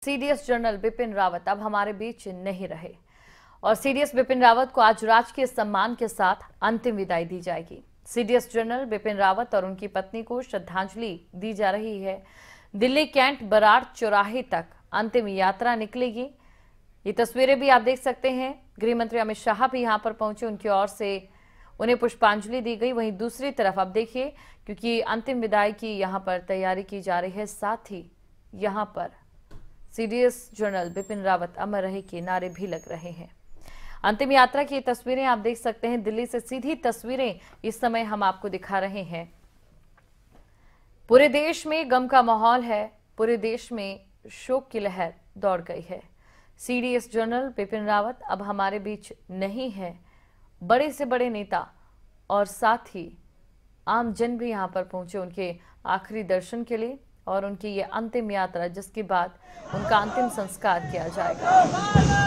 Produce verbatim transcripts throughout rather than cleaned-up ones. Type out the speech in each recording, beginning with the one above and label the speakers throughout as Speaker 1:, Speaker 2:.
Speaker 1: CDS general Bipin Rawat अब हमारे बीच नहीं रहे और सीडीएस बिपिन रावत को आज राजकीय सम्मान के साथ अंतिम विदाई दी जाएगी। सीडीएस जनरल बिपिन रावत और उनकी पत्नी को श्रद्धांजलि दी जा रही है। दिल्ली कैंट बराड़ चौराहे तक अंतिम यात्रा निकलेगी। ये तस्वीरें भी आप देख सकते हैं। गृह मंत्री अमित शाह भी यहां पर पहुंचे, उनकी ओर से उन्हें पुष्पांजलि दी गई। वहीं दूसरी तरफ आप देखिए, क्योंकि अंतिम विदाई की यहां पर तैयारी की जा रही है, साथ ही यहां पर सीडीएस जनरल बिपिन रावत अमर रहे के नारे भी लग रहे हैं। अंतिम यात्रा की तस्वीरें आप देख सकते हैं। दिल्ली से सीधी तस्वीरें इस समय हम आपको दिखा रहे हैं। पूरे देश में गम का माहौल है, पूरे देश में शोक की लहर दौड़ गई है। सीडीएस जनरल बिपिन रावत अब हमारे बीच नहीं है। बड़े से बड़े नेता और साथ ही आम जन भी यहां पर पहुंचे उनके आखिरी दर्शन के लिए और उनकी ये अंतिम यात्रा, जिसके बाद उनका अंतिम संस्कार किया जाएगा।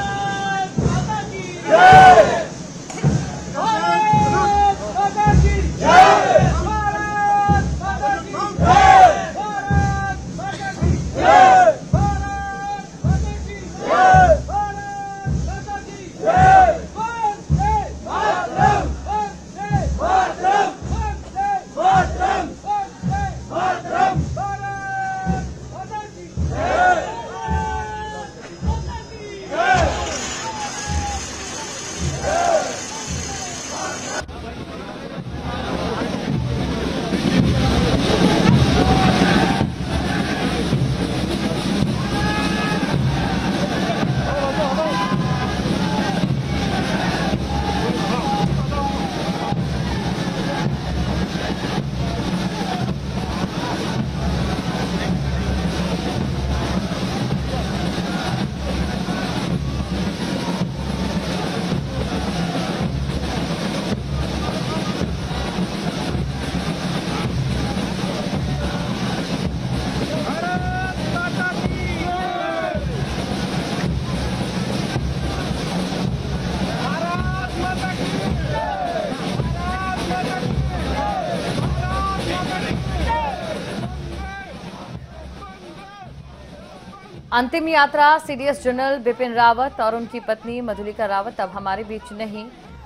Speaker 1: अंतिम यात्रा सीडीएस जनरल बिपिन रावत और उनकी पत्नी मधुलिका रावत अब हमारे बीच नहीं।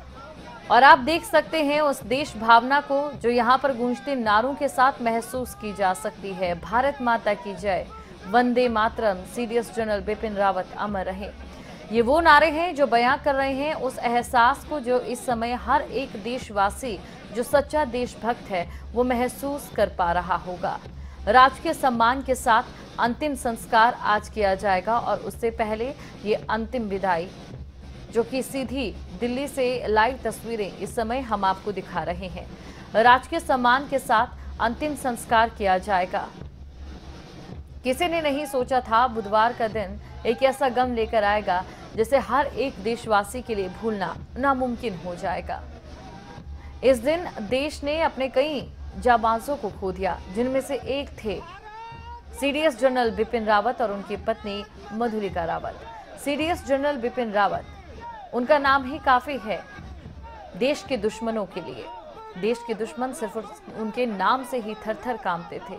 Speaker 1: और आप देख सकते हैं उस देश भावना को जो यहां पर गूंजते नारों के साथ महसूस की जा सकती है। भारत माता की जय, वंदे मातरम, सीडीएस जनरल बिपिन रावत अमर रहे। ये वो नारे हैं जो बयां कर रहे हैं उस एहसास को जो इस समय हर एक देशवासी जो सच्चा देशभक्त है वो महसूस कर पा रहा होगा। राजकीय सम्मान के साथ अंतिम संस्कार आज किया जाएगा और उससे पहले ये अंतिम विदाई, जो कि सीधी दिल्ली से लाइव तस्वीरें इस समय हम आपको दिखा रहे हैं। राजकीय सम्मान के साथ अंतिम संस्कार किया जाएगा। किसी ने नहीं सोचा था बुधवार का दिन एक ऐसा गम लेकर आएगा जिसे हर एक देशवासी के लिए भूलना नामुमकिन हो जाएगा। इस दिन देश ने अपने कई जाबाजों को खो दिया, जिनमें से एक थे सीडीएस जनरल बिपिन रावत और उनकी पत्नी मधुलिका रावत। सीडीएस जनरल बिपिन रावत, उनका नाम ही काफी है देश के दुश्मनों के लिए। देश के दुश्मन सिर्फ उनके नाम से ही थर थर कांपते थे।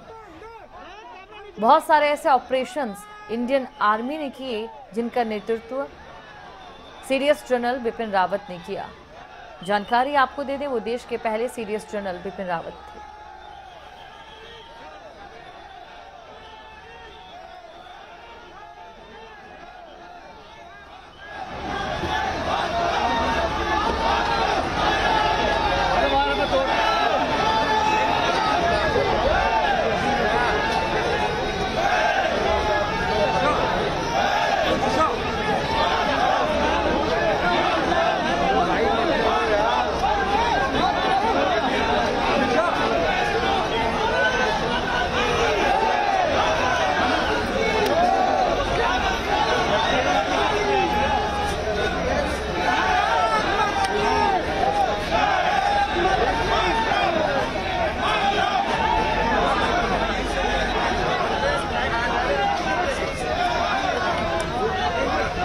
Speaker 1: बहुत सारे ऐसे ऑपरेशंस इंडियन आर्मी ने किए जिनका नेतृत्व सीडीएस जनरल बिपिन रावत ने किया। जानकारी आपको दे दें, वो देश के पहले सीडीएस जनरल बिपिन रावत थे।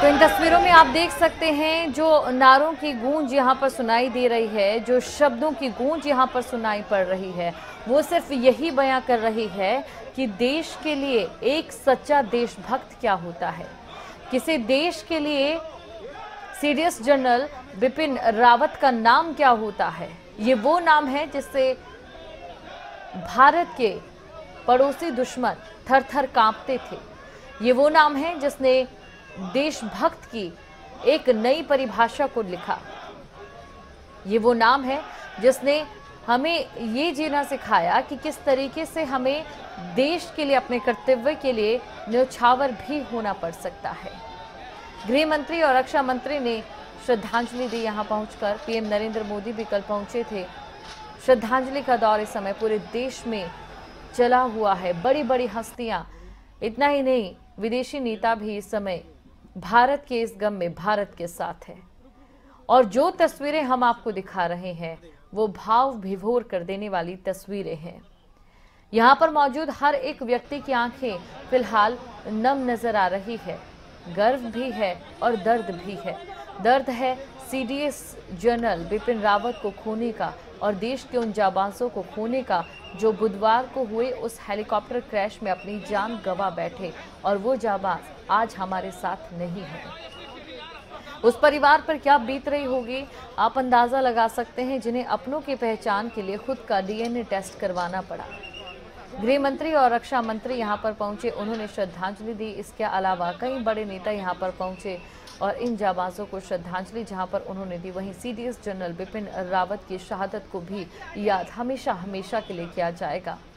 Speaker 1: इन तस्वीरों में आप देख सकते हैं जो नारों की गूंज यहाँ पर सुनाई दे रही है, जो शब्दों की गूंज यहाँ पर सुनाई पड़ रही है, वो सिर्फ यही बयां कर रही है कि देश के लिए एक सच्चा देशभक्त क्या होता है। किसी देश के लिए सीडीएस जनरल बिपिन रावत का नाम क्या होता है। ये वो नाम है जिससे भारत के पड़ोसी दुश्मन थर थर कांपते थे। ये वो नाम है जिसने देशभक्त की एक नई परिभाषा को लिखा। ये वो नाम है जिसने हमें ये जीना सिखाया कि किस तरीके से हमें देश के लिए, अपने कर्तव्य के लिए न्यौछावर भी होना पड़ सकता है। गृह मंत्री और रक्षा मंत्री ने श्रद्धांजलि दी। यहाँ पहुंचकर पीएम नरेंद्र मोदी भी कल पहुंचे थे। श्रद्धांजलि का दौर इस समय पूरे देश में चला हुआ है। बड़ी बड़ी हस्तियां, इतना ही नहीं, विदेशी नेता भी इस समय भारत के इस गम में भारत के साथ है। और जो तस्वीरें हम आपको दिखा रहे हैं वो भाव विभोर कर देने वाली तस्वीरें हैं। यहाँ पर मौजूद हर एक व्यक्ति की आंखें फिलहाल नम नजर आ रही है। गर्व भी है और दर्द भी है। दर्द है सीडीएस जनरल बिपिन रावत को खोने का और देश के उन जाबाजों को खोने का जो बुधवार को हुए उस हेलीकॉप्टर क्रैश में अपनी जान गंवा बैठे, और वो जाबाज आज हमारे साथ नहीं है। उस परिवार पर क्या बीत रही होगी आप अंदाजा लगा सकते हैं, जिन्हें अपनों की पहचान के लिए खुद का डीएनए टेस्ट करवाना पड़ा। गृह मंत्री और रक्षा मंत्री यहां पर पहुंचे, उन्होंने श्रद्धांजलि दी। इसके अलावा कई बड़े नेता यहां पर पहुंचे और इन जाबाजों को श्रद्धांजलि जहां पर उन्होंने दी, वहीं सीडीएस जनरल बिपिन रावत की शहादत को भी याद हमेशा हमेशा के लिए किया जाएगा।